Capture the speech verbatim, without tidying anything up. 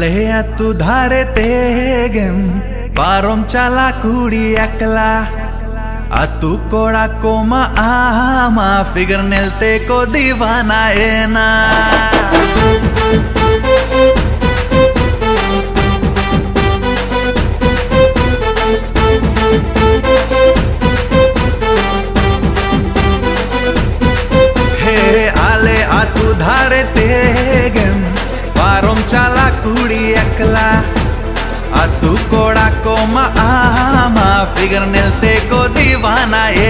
Alea tu dhare tegem Parom chala kuri akla Atu koda koma ama Figure nelte ko divana ena Hey ale atu dhare tegem Parom chala kuri akla Atu koda koma ama Figure nelte ko divana